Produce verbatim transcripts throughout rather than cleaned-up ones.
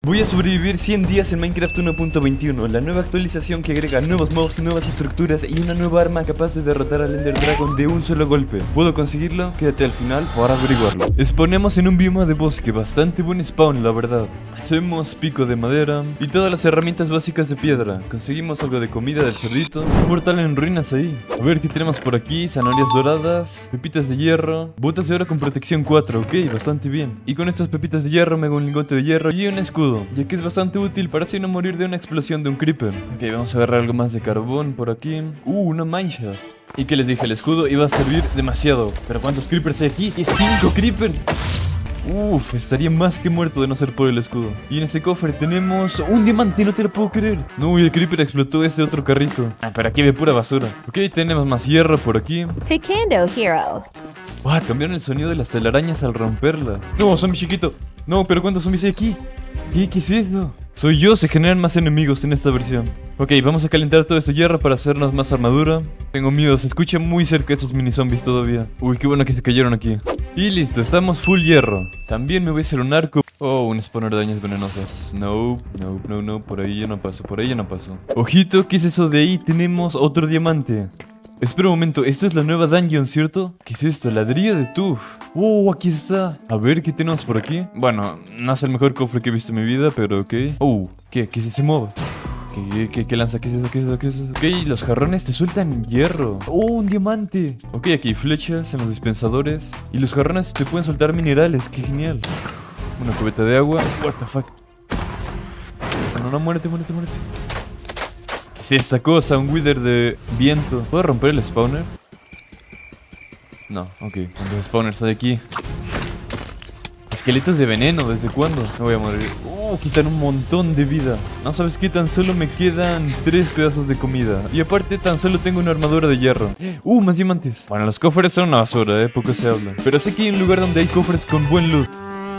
Voy a sobrevivir cien días en Minecraft uno punto veintiuno, la nueva actualización que agrega nuevos mobs, nuevas estructuras y una nueva arma capaz de derrotar al Ender Dragon de un solo golpe. ¿Puedo conseguirlo? Quédate al final para averiguarlo. Spawnemos en un bioma de bosque, bastante buen spawn la verdad. Hacemos pico de madera y todas las herramientas básicas de piedra. Conseguimos algo de comida del cerdito. Un portal en ruinas ahí. A ver qué tenemos por aquí, zanahorias doradas, pepitas de hierro, botas de oro con protección cuatro, ok, bastante bien. Y con estas pepitas de hierro me hago un lingote de hierro y un escudo, ya que es bastante útil para así no morir de una explosión de un creeper. Ok, vamos a agarrar algo más de carbón por aquí. Uh, una mancha. ¿Y qué les dije? El escudo iba a servir demasiado. ¿Pero cuántos creepers hay aquí? ¡Es cinco creepers! Uf, estaría más que muerto de no ser por el escudo. Y en ese cofre tenemos un diamante, no te lo puedo creer. No, y el creeper explotó ese otro carrito. Ah, pero aquí ve pura basura. Ok, tenemos más hierro por aquí. Picando Hero. Ah, cambiaron el sonido de las telarañas al romperla. No, zombie chiquito. No, pero ¿cuántos zombies hay aquí? ¿Qué, qué es eso? Soy yo, se generan más enemigos en esta versión. Ok, vamos a calentar todo este hierro para hacernos más armadura. Tengo miedo, se escucha muy cerca esos mini zombies todavía. Uy, qué bueno que se cayeron aquí. Y listo, estamos full hierro. También me voy a hacer un arco. Oh, un spawner de arañas venenosas. No, no, no, no, por ahí ya no paso, por ahí ya no paso. Ojito, ¿qué es eso de ahí? Tenemos otro diamante. Espera un momento, esto es la nueva dungeon, ¿cierto? ¿Qué es esto? Ladrillo de tuf. Oh, aquí está. A ver, ¿qué tenemos por aquí? Bueno, no es el mejor cofre que he visto en mi vida, pero ok. Oh, ¿qué? ¿Qué es ese mob? ¿Qué, qué, qué lanza? ¿Qué es eso? ¿Qué es eso? ¿Qué es eso? Ok, los jarrones te sueltan hierro. Oh, un diamante. Ok, aquí hay flechas en los dispensadores. Y los jarrones te pueden soltar minerales, qué genial. Una cubeta de agua. What the fuck. No, no, no, muérete, muérete, muérete. ¿Qué es esta cosa? Un wither de viento. ¿Puedo romper el spawner? No, ok. ¿Cuántos spawners hay aquí? Esqueletos de veneno, ¿desde cuándo? Me voy a morir. Uh, quitan un montón de vida. No sabes qué, tan solo me quedan tres pedazos de comida. Y aparte tan solo tengo una armadura de hierro. Uh, más diamantes. Bueno, los cofres son una basura, eh, poco se habla. Pero sé que hay un lugar donde hay cofres con buen loot.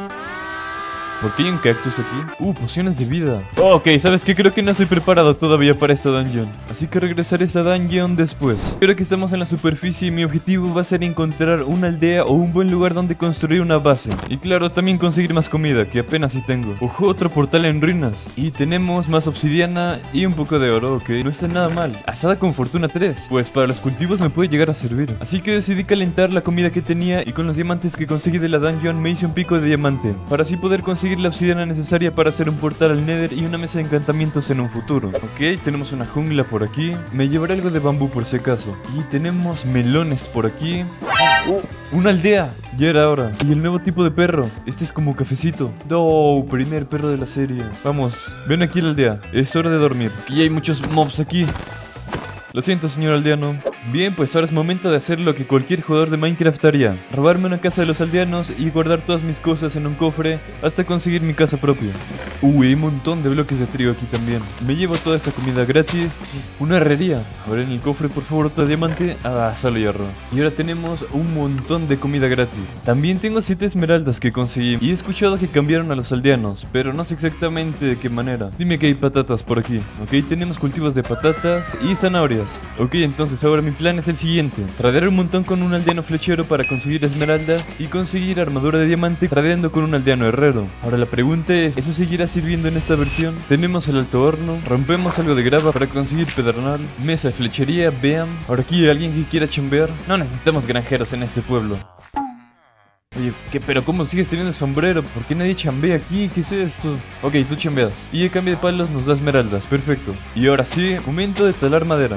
¿Por qué hay un cactus aquí? Uh, pociones de vida. Oh, ok, ¿sabes qué? Creo que no estoy preparado todavía para esta dungeon. Así que regresaré a esta dungeon después. Creo que estamos en la superficie y mi objetivo va a ser encontrar una aldea o un buen lugar donde construir una base. Y claro, también conseguir más comida, que apenas sí tengo. Ojo, otro portal en ruinas. Y tenemos más obsidiana y un poco de oro, ok. No está nada mal. Asada con fortuna tres. Pues para los cultivos me puede llegar a servir. Así que decidí calentar la comida que tenía y con los diamantes que conseguí de la dungeon me hice un pico de diamante. Para así poder conseguir la obsidiana necesaria para hacer un portal al Nether y una mesa de encantamientos en un futuro. Ok, tenemos una jungla por aquí. Me llevaré algo de bambú por si acaso. Y tenemos melones por aquí. Oh, una aldea. Ya era hora. Y el nuevo tipo de perro. Este es como cafecito. No, primer perro de la serie. Vamos, ven aquí a la aldea. Es hora de dormir. Aquí hay muchos mobs aquí. Lo siento, señor aldeano. Bien, pues ahora es momento de hacer lo que cualquier jugador de Minecraft haría. Robarme una casa de los aldeanos y guardar todas mis cosas en un cofre hasta conseguir mi casa propia. Uy, hay un montón de bloques de trigo aquí también. Me llevo toda esta comida gratis. Una herrería. Ahora en el cofre, por favor, otro diamante. Ah, solo hierro. Y ahora tenemos un montón de comida gratis. También tengo siete esmeraldas que conseguí. Y he escuchado que cambiaron a los aldeanos, pero no sé exactamente de qué manera. Dime que hay patatas por aquí. Ok, tenemos cultivos de patatas y zanahorias. Ok, entonces ahora mi plan es el siguiente: tradear un montón con un aldeano flechero para conseguir esmeraldas y conseguir armadura de diamante tradeando con un aldeano herrero. Ahora la pregunta es, ¿eso seguirá sirviendo en esta versión? Tenemos el alto horno, rompemos algo de grava para conseguir pedernal, mesa de flechería, vean. Ahora aquí hay alguien que quiera chambear. No necesitamos granjeros en este pueblo. Oye, ¿qué? ¿Pero cómo sigues teniendo sombrero? ¿Por qué nadie chambea aquí? ¿Qué es esto? Ok, tú chambeas. Y a cambio de palos nos da esmeraldas, perfecto. Y ahora sí, momento de talar madera.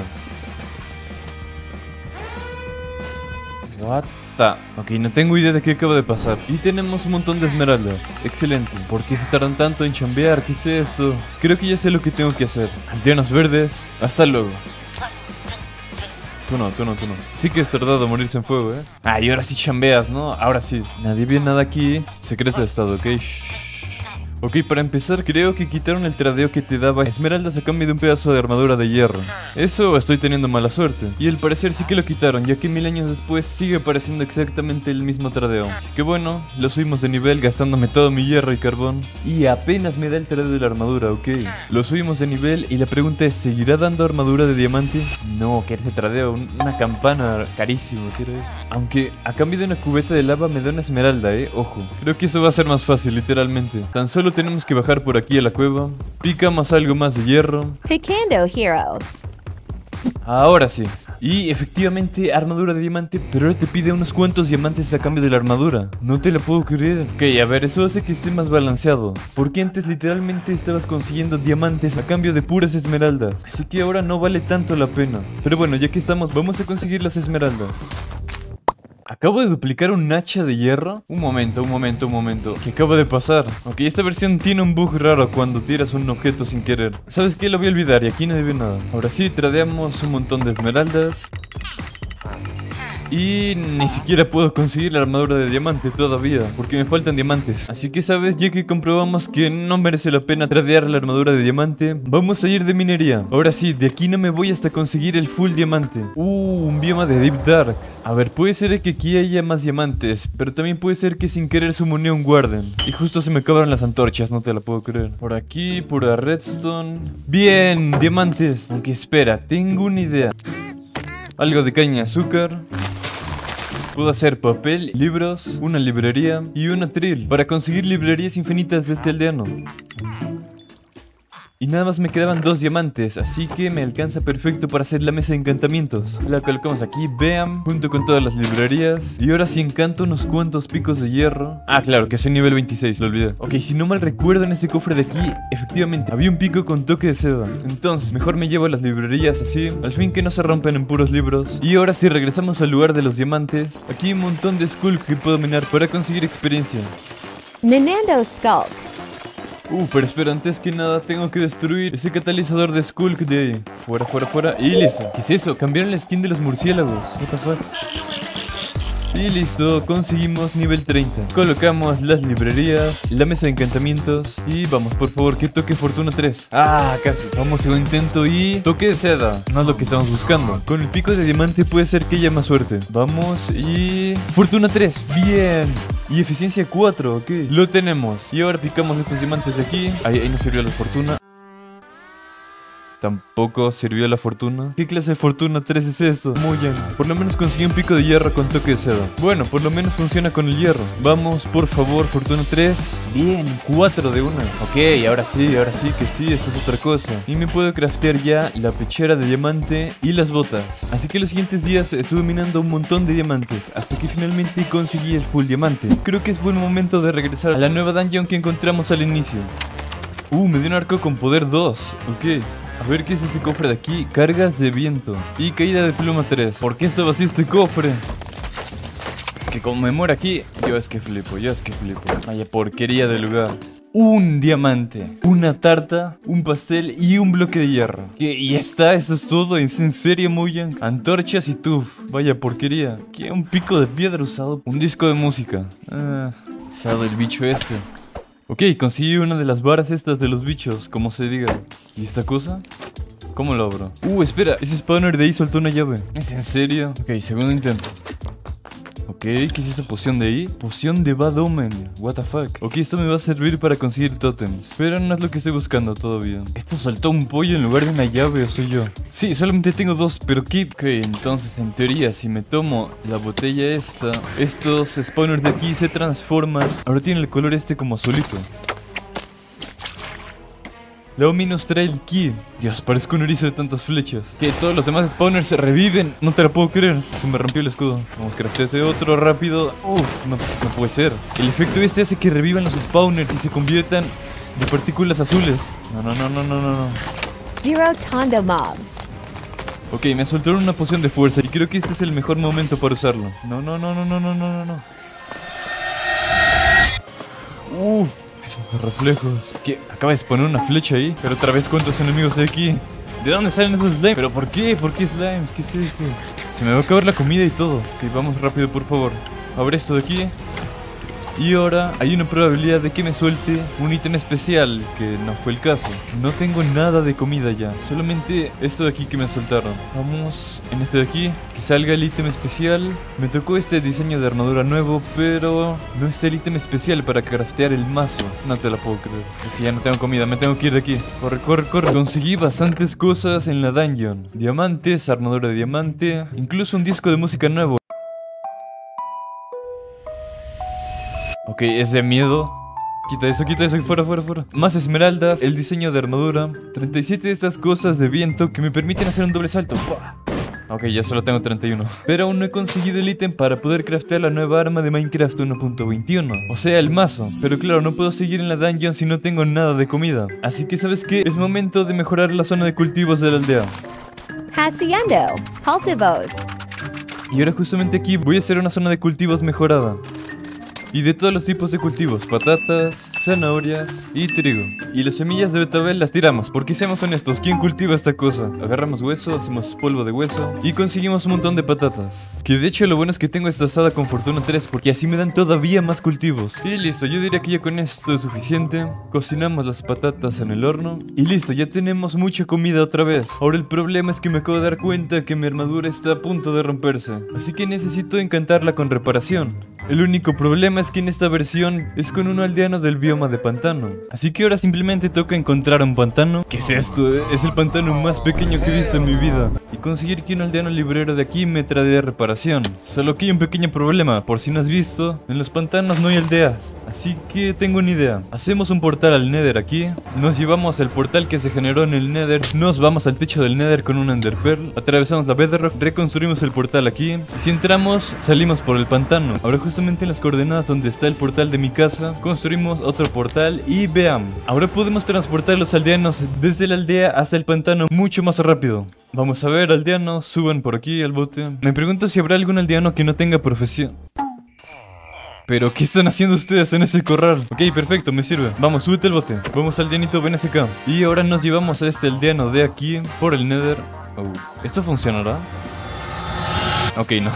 What the... Ok, no tengo idea de qué acaba de pasar. Y tenemos un montón de esmeraldas. Excelente. ¿Por qué se tardan tanto en chambear? ¿Qué es esto? Creo que ya sé lo que tengo que hacer. Aldeanos verdes. Hasta luego. Tú no, tú no, tú no. Sí que es tardado morirse en fuego, ¿eh? Ah, y ahora sí chambeas, ¿no? Ahora sí. Nadie ve nada aquí. Secreto de estado, ¿ok? Shh. Ok, para empezar, creo que quitaron el tradeo que te daba esmeraldas a cambio de un pedazo de armadura de hierro. Eso, estoy teniendo mala suerte. Y al parecer sí que lo quitaron, ya que mil años después sigue apareciendo exactamente el mismo tradeo. Así que bueno, lo subimos de nivel gastándome todo mi hierro y carbón. Y apenas me da el tradeo de la armadura, ok. Lo subimos de nivel y la pregunta es, ¿seguirá dando armadura de diamante? No, que ese tradeo, una campana carísimo, quiero eso. Aunque a cambio de una cubeta de lava me da una esmeralda, eh, ojo. Creo que eso va a ser más fácil, literalmente. Tan solo tenemos que bajar por aquí a la cueva. Picamos algo más de hierro. Picando Hero. Ahora sí. Y efectivamente, armadura de diamante, pero ahora te pide unos cuantos diamantes a cambio de la armadura. No te la puedo creer. Ok, a ver, eso hace que esté más balanceado. Porque antes literalmente estabas consiguiendo diamantes a cambio de puras esmeraldas. Así que ahora no vale tanto la pena. Pero bueno, ya que estamos, vamos a conseguir las esmeraldas. Acabo de duplicar un hacha de hierro. Un momento, un momento, un momento. ¿Qué acaba de pasar? Ok, esta versión tiene un bug raro cuando tiras un objeto sin querer. ¿Sabes qué? Lo voy a olvidar y aquí no debe nada. Ahora sí, tradeamos un montón de esmeraldas. Y ni siquiera puedo conseguir la armadura de diamante todavía, porque me faltan diamantes. Así que, ¿sabes? Ya que comprobamos que no merece la pena tradear la armadura de diamante, vamos a ir de minería. Ahora sí, de aquí no me voy hasta conseguir el full diamante. Uh, un bioma de Deep Dark. A ver, puede ser que aquí haya más diamantes, pero también puede ser que sin querer summoné un Warden. Y justo se me acabaron las antorchas, no te la puedo creer. Por aquí, pura redstone. Bien, diamantes. Aunque espera, tengo una idea. Algo de caña de azúcar. Puedo hacer papel, libros, una librería y una tril para conseguir librerías infinitas de este aldeano. Y nada más me quedaban dos diamantes, así que me alcanza perfecto para hacer la mesa de encantamientos. La colocamos aquí, vean, junto con todas las librerías. Y ahora sí encanto unos cuantos picos de hierro. Ah, claro, que soy nivel veintiséis, lo olvidé. Ok, si no mal recuerdo, en este cofre de aquí, efectivamente, había un pico con toque de seda. Entonces, mejor me llevo las librerías así, al fin que no se rompen en puros libros. Y ahora sí, regresamos al lugar de los diamantes. Aquí hay un montón de skulk que puedo minar para conseguir experiencia. Minando Skulk. Uh, pero espera, antes que nada tengo que destruir ese catalizador de Skulk de ahí. Fuera, fuera, fuera. Y listo. ¿Qué es eso? Cambiaron la skin de los murciélagos. What the fuck. Y listo, conseguimos nivel treinta. Colocamos las librerías, la mesa de encantamientos. Y vamos, por favor, que toque fortuna tres. Ah, casi. Vamos, segundo intento y... toque de seda. No es lo que estamos buscando. Con el pico de diamante puede ser que haya más suerte. Vamos y... fortuna tres. Bien. Y eficiencia cuatro, ok. Lo tenemos. Y ahora picamos estos diamantes de aquí. Ahí, ahí nos sirvió la fortuna. Tampoco sirvió la fortuna. ¿Qué clase de fortuna tres es esto? Muy bien. Por lo menos conseguí un pico de hierro con toque de seda. Bueno, por lo menos funciona con el hierro. Vamos, por favor, fortuna tres. Bien, cuatro de una. Ok, ahora sí, ahora sí que sí, esto es otra cosa. Y me puedo craftear ya la pechera de diamante y las botas. Así que los siguientes días estuve minando un montón de diamantes, hasta que finalmente conseguí el full diamante. Creo que es buen momento de regresar a la nueva dungeon que encontramos al inicio. Uh, me dio un arco con poder dos. Ok. A ver qué es este cofre de aquí. Cargas de viento y caída de pluma tres. ¿Por qué está vacío este cofre? Es que como me muero aquí, yo es que flipo, yo es que flipo. Vaya porquería de lugar. Un diamante, una tarta, un pastel y un bloque de hierro. ¿Qué? ¿Y está? ¿Eso es todo? ¿Es en serio, Mojang? Antorchas y tuf. Vaya porquería. ¿Qué? Un pico de piedra usado. Un disco de música. Ah, usado el bicho este. Ok, conseguí una de las varas estas de los bichos, como se diga. ¿Y esta cosa? ¿Cómo lo abro? Uh, espera, ese spawner de ahí soltó una llave. ¿Es en serio? Ok, segundo intento. Ok, ¿qué es esa poción de ahí? Poción de Bad Omen. What the fuck. Ok, esto me va a servir para conseguir tótems, pero no es lo que estoy buscando todavía. ¿Esto soltó un pollo en lugar de una llave o soy yo? Sí, solamente tengo dos, pero ¿qué? Ok, entonces en teoría si me tomo la botella esta, estos spawners de aquí se transforman. Ahora tiene el color este como azulito. La Omi nos trae el ki. Dios, parezco un erizo de tantas flechas. Que todos los demás spawners se reviven. No te la puedo creer. Se me rompió el escudo. Vamos a craftear este otro rápido. Uf, no, no puede ser. El efecto este hace que revivan los spawners y se conviertan de partículas azules. No, no, no, no, no, no, no. Zero Tondo Mobs. Ok, me soltaron una poción de fuerza y creo que este es el mejor momento para usarlo. No, no, no, no, no, no, no, no. Uf. Esos reflejos. ¿Qué? Acaba de poner una flecha ahí. Pero otra vez, ¿cuántos enemigos hay aquí? ¿De dónde salen esos slimes? ¿Pero por qué? ¿Por qué slimes? ¿Qué es eso? Se me va a acabar la comida y todo. Ok, vamos rápido, por favor. Abre esto de aquí. Y ahora hay una probabilidad de que me suelte un ítem especial, que no fue el caso. No tengo nada de comida ya, solamente esto de aquí que me soltaron. Vamos en este de aquí, que salga el ítem especial. Me tocó este diseño de armadura nuevo, pero no está el ítem especial para craftear el mazo. No te la puedo creer. Es que ya no tengo comida, me tengo que ir de aquí. Corre, corre, corre. Conseguí bastantes cosas en la dungeon. Diamantes, armadura de diamante, incluso un disco de música nuevo. Ok, es de miedo. Quita eso, quita eso, fuera, fuera, fuera. Más esmeraldas, el diseño de armadura, treinta y siete de estas cosas de viento que me permiten hacer un doble salto. ¡Pua! Ok, ya solo tengo treinta y uno. Pero aún no he conseguido el ítem para poder craftear la nueva arma de Minecraft uno punto veintiuno. O sea, el mazo. Pero claro, no puedo seguir en la dungeon si no tengo nada de comida. Así que, ¿sabes qué? Es momento de mejorar la zona de cultivos de la aldea. Haciendo. Cultivos. Y ahora justamente aquí voy a hacer una zona de cultivos mejorada. Y de todos los tipos de cultivos, patatas, zanahorias y trigo. Y las semillas de betabel las tiramos, porque seamos honestos, ¿quién cultiva esta cosa? Agarramos hueso, hacemos polvo de hueso y conseguimos un montón de patatas. Que de hecho lo bueno es que tengo esta asada con fortuna tres, porque así me dan todavía más cultivos. Y listo, yo diría que ya con esto es suficiente. Cocinamos las patatas en el horno y listo, ya tenemos mucha comida otra vez. Ahora el problema es que me acabo de dar cuenta que mi armadura está a punto de romperse, así que necesito encantarla con reparación. El único problema es que en esta versión es con un aldeano del bioma de pantano. Así que ahora simplemente toca encontrar un pantano. ¿Qué es esto? Es el pantano más pequeño que he visto en mi vida. Y conseguir que un aldeano librero de aquí me traiga reparación. Solo que hay un pequeño problema, por si no has visto, en los pantanos no hay aldeas. Así que tengo una idea. Hacemos un portal al Nether aquí. Nos llevamos el portal que se generó en el Nether. Nos vamos al techo del Nether con un Ender Pearl. Atravesamos la Bedrock, reconstruimos el portal aquí. Y si entramos, salimos por el pantano. Ahora justamente en las coordenadas donde está el portal de mi casa, construimos otro portal y veamos. Ahora podemos transportar a los aldeanos desde la aldea hasta el pantano mucho más rápido. Vamos a ver, aldeanos, suban por aquí al bote. Me pregunto si habrá algún aldeano que no tenga profesión. Pero, ¿qué están haciendo ustedes en ese corral? Ok, perfecto, me sirve. Vamos, súbete al bote. Vamos, aldeanito, ven hacia acá. Y ahora nos llevamos a este aldeano de aquí por el Nether. Oh, ¿esto funcionará? Ok, no.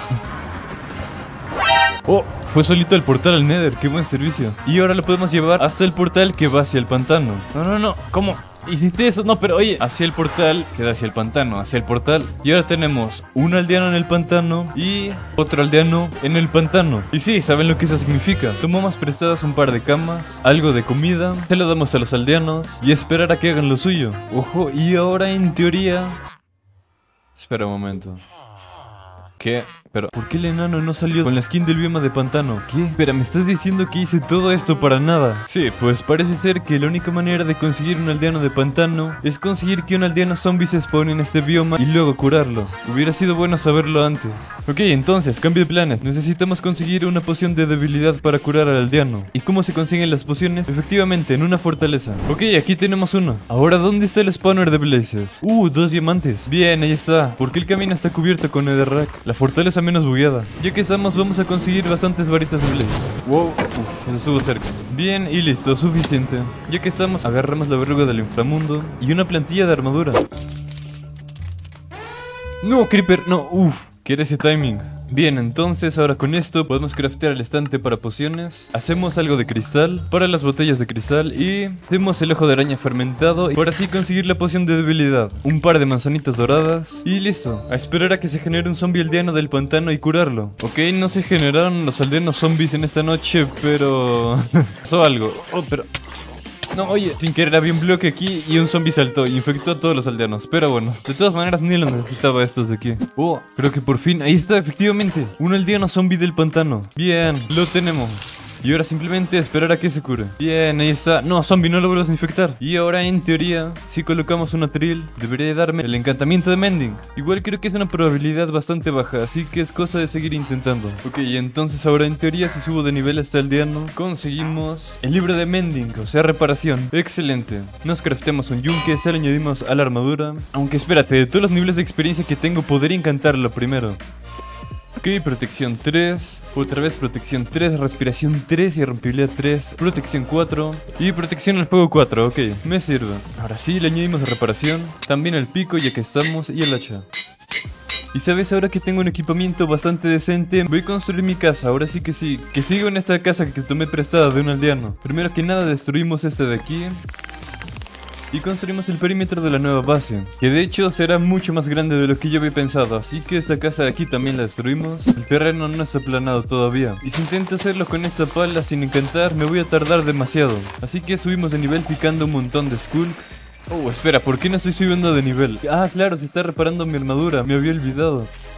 Oh, fue solito el portal al Nether, qué buen servicio. Y ahora lo podemos llevar hasta el portal que va hacia el pantano. No, no, no, ¿cómo? ¿Hiciste eso? No, pero oye, hacia el portal, queda hacia el pantano, hacia el portal. Y ahora tenemos un aldeano en el pantano y otro aldeano en el pantano. Y sí, ¿saben lo que eso significa? Tomamos prestadas un par de camas, algo de comida, se lo damos a los aldeanos y esperar a que hagan lo suyo. Ojo, y ahora en teoría... Espera un momento. ¿Qué? Pero, ¿por qué el enano no salió con la skin del bioma de pantano? ¿Qué? Espera, ¿me estás diciendo que hice todo esto para nada? Sí, pues parece ser que la única manera de conseguir un aldeano de pantano es conseguir que un aldeano zombie se spawne en este bioma y luego curarlo. Hubiera sido bueno saberlo antes. Ok, entonces, cambio de planes. Necesitamos conseguir una poción de debilidad para curar al aldeano. ¿Y cómo se consiguen las pociones? Efectivamente, en una fortaleza. Ok, aquí tenemos uno. Ahora, ¿dónde está el spawner de Blazes? Uh, dos diamantes. Bien, ahí está. ¿Por qué el camino está cubierto con netherrack? La fortaleza menos bugueada. Ya que estamos, vamos a conseguir bastantes varitas de Blaze. Wow, uf, eso estuvo cerca. Bien, y listo, suficiente. Ya que estamos, agarramos la verruga del inframundo y una plantilla de armadura. No, Creeper, no, uff. ¿Quiere ese timing? Bien, entonces ahora con esto podemos craftear el estante para pociones. Hacemos algo de cristal para las botellas de cristal y hacemos el ojo de araña fermentado para así conseguir la poción de debilidad. Un par de manzanitas doradas y listo. A esperar a que se genere un zombie aldeano del pantano y curarlo. Ok, no se generaron los aldeanos zombies en esta noche, pero... pasó algo. Oh, pero... No, oye, sin querer había un bloque aquí y un zombie saltó y infectó a todos los aldeanos. Pero bueno, de todas maneras ni lo necesitaba estos de aquí. Oh, creo que por fin, ahí está, efectivamente. Un aldeano zombie del pantano. Bien, lo tenemos. Y ahora simplemente esperar a que se cure. Bien, ahí está. No, zombie, no lo vuelvas a infectar. Y ahora en teoría, si colocamos una trill, debería darme el encantamiento de Mending. Igual creo que es una probabilidad bastante baja, así que es cosa de seguir intentando. Ok, entonces ahora en teoría si subo de nivel hasta aldeano, conseguimos el libro de Mending, o sea reparación. Excelente. Nos craftemos un yunque, se lo añadimos a la armadura. Aunque espérate, de todos los niveles de experiencia que tengo podría encantarlo primero. Ok, protección tres, otra vez protección tres, respiración tres y rompibilidad tres, protección cuatro y protección al fuego cuatro, ok, me sirve. Ahora sí, le añadimos reparación, también el pico ya que estamos y el hacha. Y sabes, ahora que tengo un equipamiento bastante decente, voy a construir mi casa, ahora sí que sí. Que sigo en esta casa que tomé prestada de un aldeano. Primero que nada destruimos este de aquí y construimos el perímetro de la nueva base, que de hecho será mucho más grande de lo que yo había pensado. Así que esta casa de aquí también la destruimos. El terreno no está aplanado todavía, y si intento hacerlo con esta pala sin encantar me voy a tardar demasiado. Así que subimos de nivel picando un montón de skulk. Oh, espera, ¿por qué no estoy subiendo de nivel? Ah, claro, se está reparando mi armadura, me había olvidado.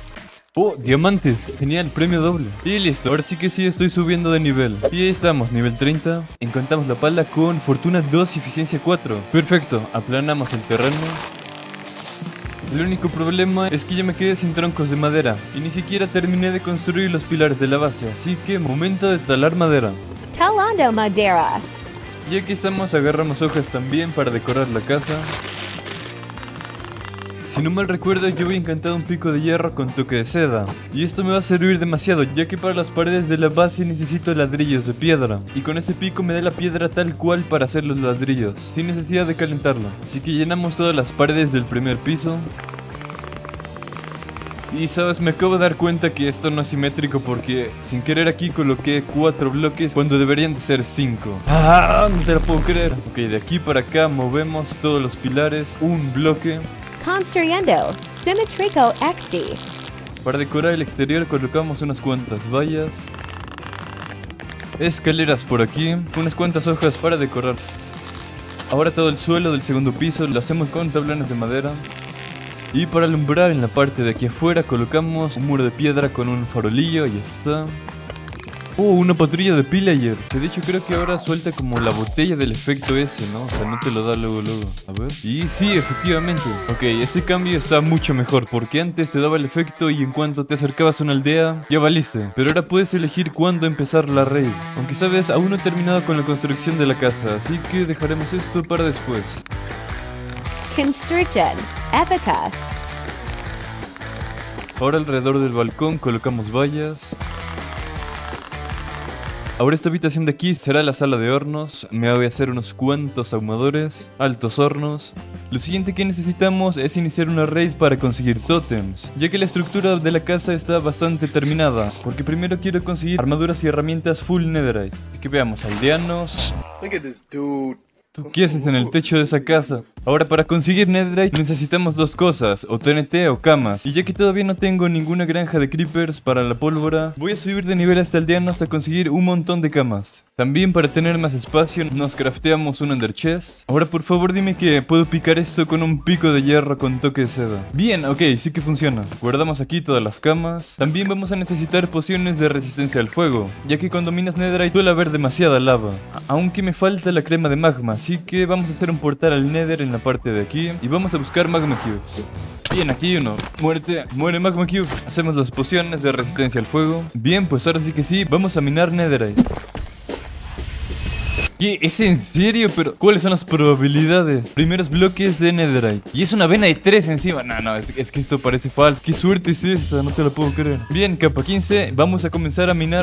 Oh, diamantes. Genial, premio doble. Y listo, ahora sí que sí estoy subiendo de nivel. Y ahí estamos, nivel treinta. Encontramos la pala con fortuna dos y eficiencia cuatro. Perfecto, aplanamos el terreno. El único problema es que ya me quedé sin troncos de madera y ni siquiera terminé de construir los pilares de la base, así que momento de talar madera. Talando madera. Y aquí estamos, agarramos hojas también para decorar la casa. Si no mal recuerdo, yo había encantado un pico de hierro con toque de seda. Y esto me va a servir demasiado, ya que para las paredes de la base necesito ladrillos de piedra. Y con este pico me da la piedra tal cual para hacer los ladrillos, sin necesidad de calentarla. Así que llenamos todas las paredes del primer piso. Y sabes, me acabo de dar cuenta que esto no es simétrico porque sin querer aquí coloqué cuatro bloques cuando deberían de ser cinco. ¡Ah! No te lo puedo creer. Ok, de aquí para acá movemos todos los pilares, un bloque. Construyendo. Symmetrico X D. Para decorar el exterior colocamos unas cuantas vallas. Escaleras por aquí, unas cuantas hojas para decorar. Ahora todo el suelo del segundo piso lo hacemos con tablones de madera. Y para alumbrar en la parte de aquí afuera colocamos un muro de piedra con un farolillo y ya está. Oh, una patrulla de pillager. De hecho creo que ahora suelta como la botella del efecto ese, ¿no? O sea, no te lo da luego luego. A ver. Y sí, efectivamente. Ok, este cambio está mucho mejor porque antes te daba el efecto y en cuanto te acercabas a una aldea ya valiste. Pero ahora puedes elegir cuándo empezar la raid. Aunque sabes, aún no he terminado con la construcción de la casa, así que dejaremos esto para después. Construction. Epica. Ahora alrededor del balcón colocamos vallas. Ahora esta habitación de aquí será la sala de hornos. Me voy a hacer unos cuantos ahumadores, altos hornos. Lo siguiente que necesitamos es iniciar una raid para conseguir tótems, ya que la estructura de la casa está bastante terminada, porque primero quiero conseguir armaduras y herramientas full netherite. Así que veamos, aldeanos. Look at this dude. ¿Tú qué haces en el techo de esa casa? Ahora para conseguir netherite necesitamos dos cosas, o T N T o camas. Y ya que todavía no tengo ninguna granja de creepers para la pólvora, voy a subir de nivel hasta aldeano hasta conseguir un montón de camas. También para tener más espacio nos crafteamos un ender chest. Ahora por favor dime que puedo picar esto con un pico de hierro con toque de seda. Bien, ok, sí que funciona. Guardamos aquí todas las camas. También vamos a necesitar pociones de resistencia al fuego, ya que cuando minas netherite suele haber demasiada lava. Aunque me falta la crema de magma, así que vamos a hacer un portal al nether en la parte de aquí y vamos a buscar magma cubes. Bien, aquí uno. Muerte, muere magma cube. Hacemos las pociones de resistencia al fuego. Bien, pues ahora sí que sí, vamos a minar netherite. ¿Qué? ¿Es en serio? Pero ¿cuáles son las probabilidades? Primeros bloques de netherite. Y es una vena de tres encima. No, no, es, es que esto parece falso. ¿Qué suerte es esta? No te lo puedo creer. Bien, capa quince. Vamos a comenzar a minar.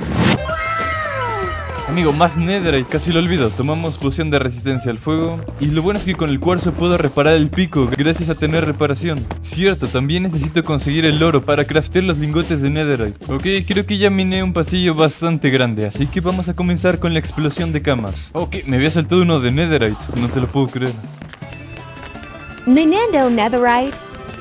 Amigo, más netherite, casi lo olvido. Tomamos poción de resistencia al fuego. Y lo bueno es que con el cuarzo puedo reparar el pico gracias a tener reparación. Cierto, también necesito conseguir el oro para craftear los lingotes de netherite. Ok, creo que ya miné un pasillo bastante grande, así que vamos a comenzar con la explosión de camas. Ok, me había saltado uno de netherite, no te lo puedo creer. Minando netherite.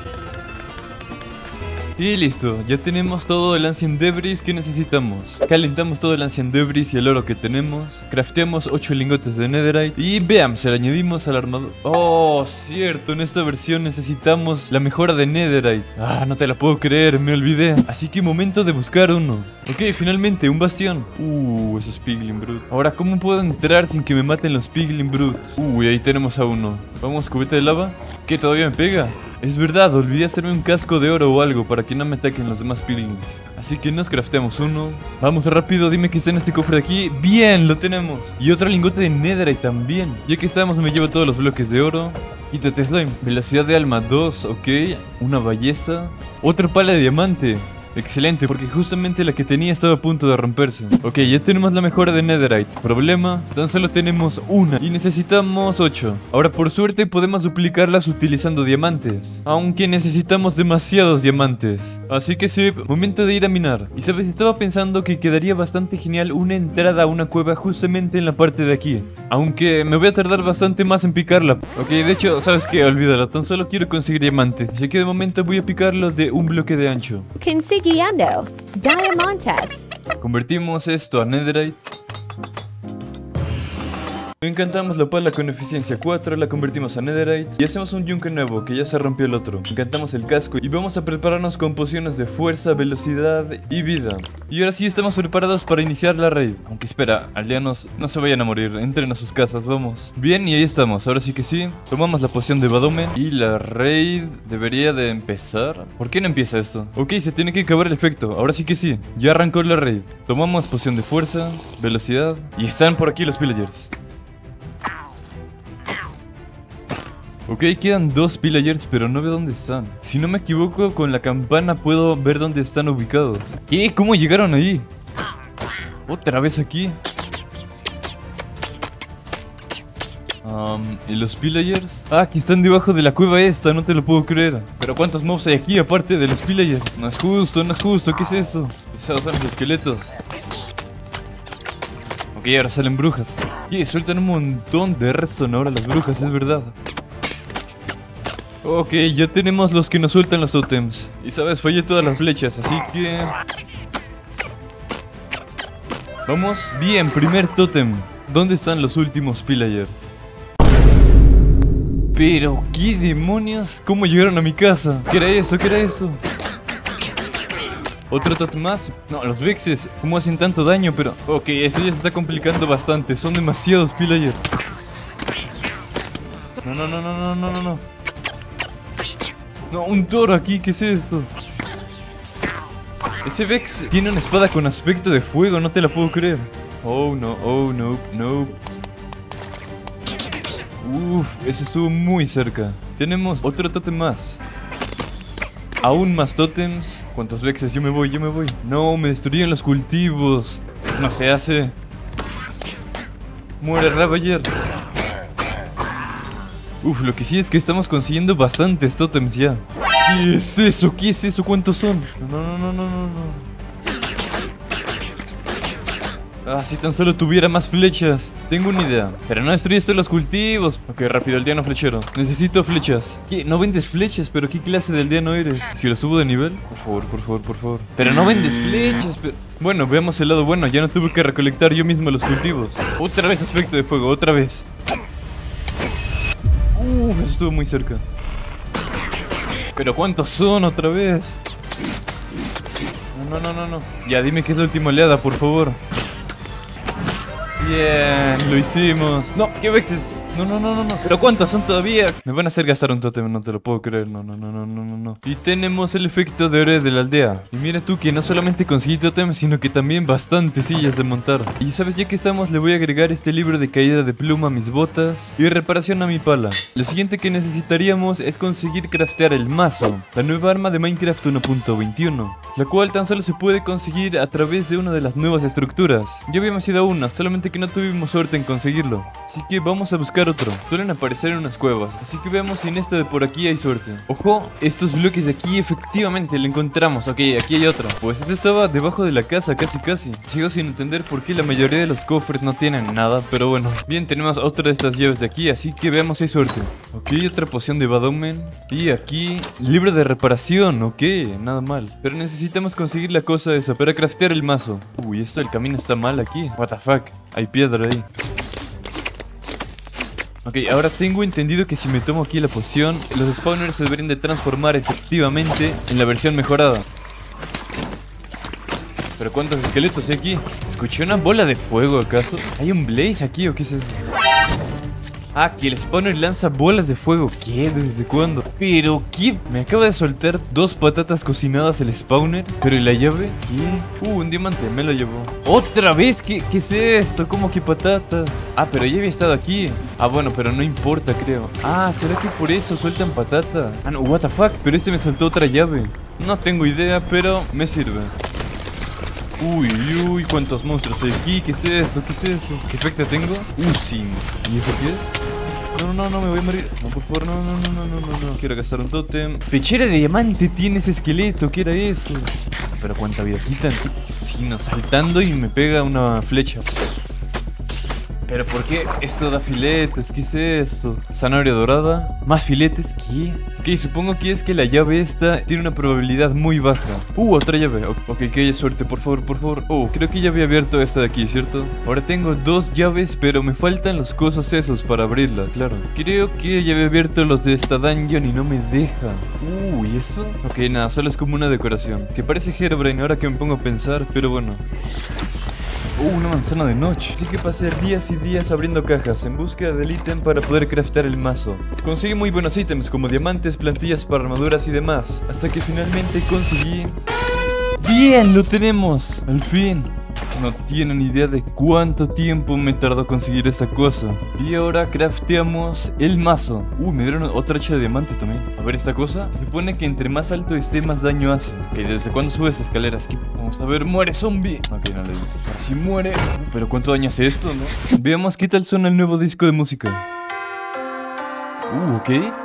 Y listo, ya tenemos todo el Ancient Debris que necesitamos. Calentamos todo el Ancient Debris y el oro que tenemos. Crafteamos ocho lingotes de netherite. Y veamos, se le añadimos al armador. Oh, cierto, en esta versión necesitamos la mejora de netherite. Ah, no te la puedo creer, me olvidé. Así que momento de buscar uno. Ok, finalmente, un bastión. Uh, esos Piglin Brute. Ahora, ¿cómo puedo entrar sin que me maten los Piglin Brutes? Uy, ahí tenemos a uno. Vamos, cubeta de lava. ¿Qué, todavía me pega? Es verdad, olvidé hacerme un casco de oro o algo para que no me ataquen los demás piglins. Así que nos crafteamos uno. Vamos rápido, dime que está en este cofre de aquí. ¡Bien! Lo tenemos. Y otro lingote de netherite también. Ya que estamos me llevo todos los bloques de oro. Quítate slime. Velocidad de alma dos, ok. Una ballesta. Otra pala de diamante. Excelente, porque justamente la que tenía estaba a punto de romperse. Ok, ya tenemos la mejora de netherite. Problema, tan solo tenemos una y necesitamos ocho. Ahora por suerte podemos duplicarlas utilizando diamantes, aunque necesitamos demasiados diamantes. Así que sí, momento de ir a minar. Y sabes, estaba pensando que quedaría bastante genial una entrada a una cueva justamente en la parte de aquí, aunque me voy a tardar bastante más en picarla. Ok, de hecho, ¿sabes qué? Olvídalo, tan solo quiero conseguir diamantes. Así que de momento voy a picarlos de un bloque de ancho. Consiguiendo diamantes. Convertimos esto a netherite. Encantamos la pala con eficiencia cuatro, la convertimos a netherite y hacemos un yunque nuevo que ya se rompió el otro. Encantamos el casco y vamos a prepararnos con pociones de fuerza, velocidad y vida. Y ahora sí estamos preparados para iniciar la raid. Aunque espera, aldeanos, no se vayan a morir, entren a sus casas, vamos. Bien, y ahí estamos, ahora sí que sí. Tomamos la poción de Badomen y la raid debería de empezar. ¿Por qué no empieza esto? Ok, se tiene que acabar el efecto, ahora sí que sí. Ya arrancó la raid. Tomamos poción de fuerza, velocidad y están por aquí los villagers. Ok, quedan dos villagers, pero no veo dónde están. Si no me equivoco, con la campana puedo ver dónde están ubicados. ¿Qué? ¿Cómo llegaron ahí? ¿Otra vez aquí? Um, ¿Y los villagers? Ah, aquí están debajo de la cueva esta, no te lo puedo creer. Pero ¿cuántos mobs hay aquí aparte de los villagers? No es justo, no es justo, ¿qué es eso? Esos son los esqueletos. Ok, ahora salen brujas. Y sueltan un montón de redstone ahora las brujas, es verdad. Ok, ya tenemos los que nos sueltan los totems. Y sabes, fallé todas las flechas, así que... Vamos. Bien, primer totem. ¿Dónde están los últimos villagers? Pero, ¿qué demonios? ¿Cómo llegaron a mi casa? ¿Qué era eso? ¿Qué era eso? ¿Otro totem más? No, los vexes, ¿cómo hacen tanto daño? Pero... Ok, eso ya se está complicando bastante. Son demasiados villagers. No, no, no, no, no, no, no, no. No, un toro aquí, ¿qué es esto? Ese Vex tiene una espada con aspecto de fuego, no te la puedo creer. Oh, no, oh, no, no. Uff, ese estuvo muy cerca. Tenemos otro tótem más. Aún más tótems. ¿Cuántos Vexes? Yo me voy, yo me voy. No, me destruyen los cultivos. Eso no se hace. Muere Ravager. Uf, lo que sí es que estamos consiguiendo bastantes tótems ya. ¿Qué es eso? ¿Qué es eso? ¿Cuántos son? No, no, no, no, no, no. Ah, si tan solo tuviera más flechas. Tengo una idea. Pero no destruyes todos los cultivos. Ok, rápido, aldeano flechero. Necesito flechas. ¿Qué? ¿No vendes flechas? ¿Pero qué clase de aldeano eres? Si lo subo de nivel. Por favor, por favor, por favor. Pero no vendes flechas. Pero... Bueno, veamos el lado bueno. Ya no tuve que recolectar yo mismo los cultivos. Otra vez aspecto de fuego, otra vez. Uf, eso estuvo muy cerca. Pero ¿cuántos son otra vez? No, no, no, no, no. Ya, dime que es la última oleada, por favor. Bien, lo hicimos. No, ¿qué vexes? No, no, no, no, no. ¿Pero cuántos son todavía? Me van a hacer gastar un tótem, no te lo puedo creer. No, no, no, no, no, no, no. Y tenemos el efecto de héroe de la aldea. Y mira tú que no solamente conseguí tótem, sino que también bastantes sillas de montar. Y sabes, ya que estamos, le voy a agregar este libro de caída de pluma a mis botas y reparación a mi pala. Lo siguiente que necesitaríamos es conseguir craftear el mazo, la nueva arma de Minecraft uno punto veintiuno, la cual tan solo se puede conseguir a través de una de las nuevas estructuras. Ya habíamos ido a una, solamente que no tuvimos suerte en conseguirlo. Así que vamos a buscar otro. Suelen aparecer en unas cuevas, así que veamos si en esta de por aquí hay suerte. Ojo, estos bloques de aquí efectivamente lo encontramos. Ok, aquí hay otro. Pues este estaba debajo de la casa, casi casi. Sigo sin entender por qué la mayoría de los cofres no tienen nada, pero bueno. Bien, tenemos otra de estas llaves de aquí, así que veamos si hay suerte. Ok, otra poción de Badomen. Y aquí, libro de reparación. Ok, nada mal. Pero necesitamos conseguir la cosa esa para craftear el mazo. Uy, esto, el camino está mal aquí. What the fuck, hay piedra ahí. Ok, ahora tengo entendido que si me tomo aquí la poción, los spawners se deberían de transformar efectivamente en la versión mejorada. ¿Pero cuántos esqueletos hay aquí? ¿Escuché una bola de fuego acaso? ¿Hay un blaze aquí o qué es eso? Ah, que el spawner lanza bolas de fuego. ¿Qué? ¿Desde cuándo? ¿Pero qué? Me acaba de soltar dos patatas cocinadas el spawner. ¿Pero y la llave? ¿Qué? Uh, un diamante, me lo llevó. ¿Otra vez? ¿Qué, qué es esto? ¿Cómo que patatas? Ah, pero ya había estado aquí. Ah, bueno, pero no importa, creo. Ah, ¿será que por eso sueltan patata? Ah, no, what the fuck, pero este me soltó otra llave. No tengo idea, pero me sirve. Uy, uy, cuántos monstruos hay aquí. ¿Qué es eso? ¿Qué es eso? ¿Qué efecto tengo? Uh, sí. ¿Y eso qué es? No, no, no, me voy a morir. No, por favor, no, no, no, no, no, no, no. Quiero gastar un tótem. Pechera de diamante tiene ese esqueleto. ¿Qué era eso? Pero cuánta vida quitan. Sí, no, saltando y me pega una flecha. Pero ¿por qué esto da filetes? ¿Qué es esto? Zanahoria dorada. ¿Más filetes? ¿Qué? Ok, supongo que es que la llave esta tiene una probabilidad muy baja. Uh, otra llave. Ok, que haya suerte, por favor, por favor. Oh, creo que ya había abierto esta de aquí, ¿cierto? Ahora tengo dos llaves, pero me faltan los cosos esos para abrirla, claro. Creo que ya había abierto los de esta dungeon y no me deja. Uh, ¿y eso? Ok, nada, solo es como una decoración. Que parece Herobrine ahora que me pongo a pensar, pero bueno. Uh, una manzana de noche. Así que pasé días y días abriendo cajas en búsqueda del ítem para poder craftear el mazo. Conseguí muy buenos ítems como diamantes, plantillas para armaduras y demás, hasta que finalmente conseguí... ¡Bien! ¡Lo tenemos! ¡Al fin! No tienen idea de cuánto tiempo me tardó conseguir esta cosa. Y ahora crafteamos el mazo. Uh, me dieron otra hacha de diamante también. A ver esta cosa. Se supone que entre más alto esté, más daño hace. Ok, ¿desde cuándo subes escaleras? ¿Qué? Vamos a ver. ¡Muere, zombie! Ok, no le digo. Así muere. Uh, pero ¿cuánto daño hace esto, no? Veamos qué tal suena el nuevo disco de música. Uh, ok.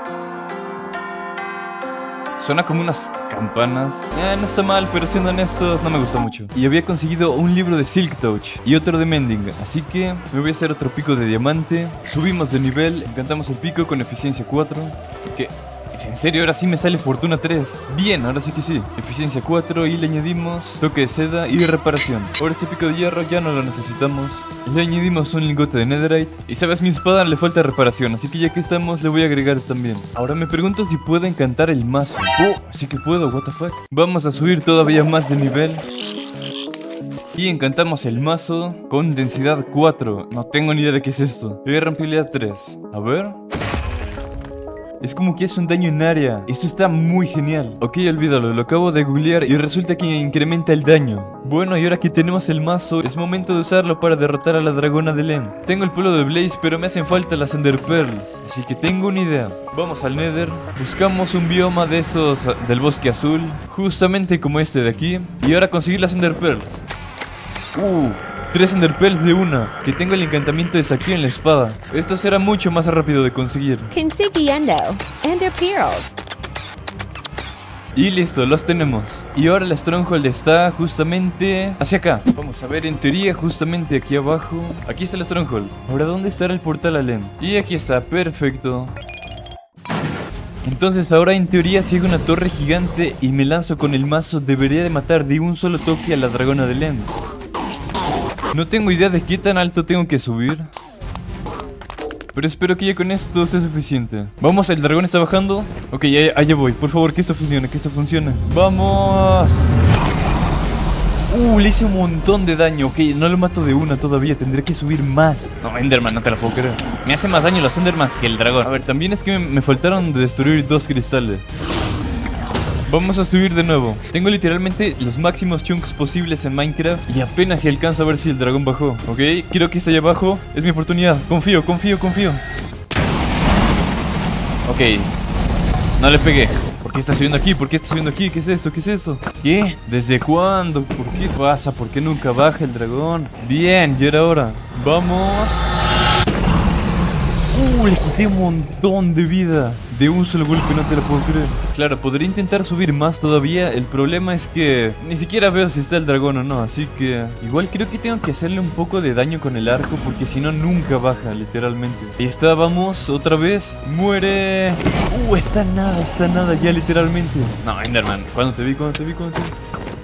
Suena como unas campanas. Eh, no está mal, pero siendo honestos, no me gustó mucho. Y había conseguido un libro de Silk Touch y otro de Mending, así que me voy a hacer otro pico de diamante. Subimos de nivel, encantamos el pico con eficiencia cuatro. ¿Qué? ¿En serio? Ahora sí me sale fortuna tres. Bien, ahora sí que sí. Eficiencia cuatro y le añadimos toque de seda y reparación. Ahora este pico de hierro ya no lo necesitamos. Le añadimos un lingote de netherite. Y sabes, mi espada le falta reparación, así que ya que estamos le voy a agregar también. Ahora me pregunto si puedo encantar el mazo. Oh, sí que puedo, what the fuck. Vamos a subir todavía más de nivel. Y encantamos el mazo con densidad cuatro. No tengo ni idea de qué es esto. Y rompibilidad tres. A ver... Es como que es un daño en área. Esto está muy genial. Ok, olvídalo, lo acabo de googlear y resulta que incrementa el daño. Bueno, y ahora que tenemos el mazo, es momento de usarlo para derrotar a la dragona de Len. Tengo el pelo de Blaze, pero me hacen falta las Ender Pearls, así que tengo una idea. Vamos al Nether, buscamos un bioma de esos del bosque azul, justamente como este de aquí. Y ahora conseguir las Ender Pearls. Uh... Tres Ender Pearls de una. Que tengo el encantamiento de saqueo en la espada. Esto será mucho más rápido de conseguir. Kinsugiendo, Ender Pearls. Y listo, los tenemos. Y ahora el Stronghold está justamente hacia acá. Vamos a ver, en teoría justamente aquí abajo. Aquí está el Stronghold. Ahora, ¿dónde estará el portal a Len? Y aquí está, perfecto. Entonces ahora en teoría si hago una torre gigante y me lanzo con el mazo, debería de matar de un solo toque a la dragona de Len. No tengo idea de qué tan alto tengo que subir, pero espero que ya con esto sea suficiente. Vamos, el dragón está bajando. Ok, allá voy, por favor, que esto funcione, que esto funcione. ¡Vamos! Uh, le hice un montón de daño. Ok, no lo mato de una todavía, tendré que subir más. No, Enderman, no te la puedo creer. Me hace más daño los Endermans que el dragón. A ver, también es que me, me faltaron de destruir dos cristales. Vamos a subir de nuevo. Tengo literalmente los máximos chunks posibles en Minecraft y apenas si alcanzo a ver si el dragón bajó. Ok, quiero que esté allá abajo. Es mi oportunidad. Confío, confío, confío. Ok. No le pegué. ¿Por qué está subiendo aquí? ¿Por qué está subiendo aquí? ¿Qué es esto? ¿Qué es esto? ¿Qué? ¿Desde cuándo? ¿Por qué pasa? ¿Por qué nunca baja el dragón? Bien, ya era hora. Vamos. Uh, le quité un montón de vida. De un solo golpe, no te lo puedo creer. Claro, podría intentar subir más todavía. El problema es que ni siquiera veo si está el dragón o no. Así que igual creo que tengo que hacerle un poco de daño con el arco, porque si no nunca baja, literalmente. Ahí está, vamos, otra vez. Muere. Uh, está nada, está nada ya literalmente. No, Enderman, ¿cuándo te vi? ¿Cuándo te vi? ¿Cuándo te vi?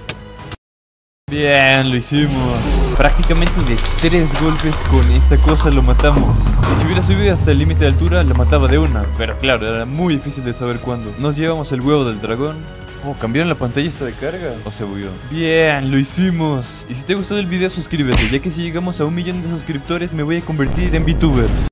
Bien, lo hicimos. Prácticamente de tres golpes con esta cosa lo matamos. Y si hubiera subido hasta el límite de altura, lo mataba de una. Pero claro, era muy difícil de saber cuándo. Nos llevamos el huevo del dragón. Oh, ¿cambiaron la pantalla esta de carga? ¿O se bugueó? Bien, lo hicimos. Y si te gustó el video, suscríbete, ya que si llegamos a un millón de suscriptores me voy a convertir en VTuber.